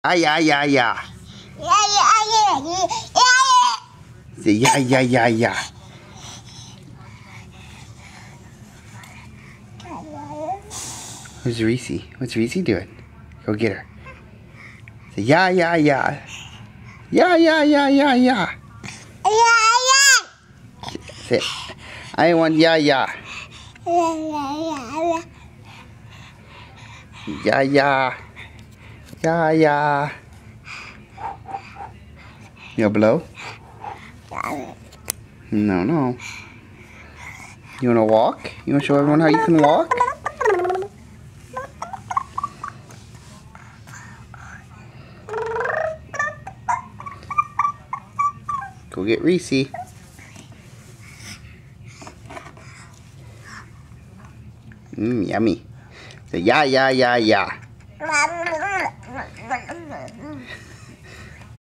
Ah, yeah, yeah, yeah. Yeah, yeah, yeah, yeah, yeah. Say yeah, yeah, yeah, yeah. Where's Reese? What's Reese doing? Go get her. Say yeah, yeah, yeah. Yeah, yeah, yeah, yeah, yeah. Say, I want yeah, yeah. Yeah, yeah. Yeah, yeah. You wanna blow? No, no. You wanna walk? You wanna show everyone how you can walk? Go get Reese. Yummy. Say yeah, yeah, yeah, yeah.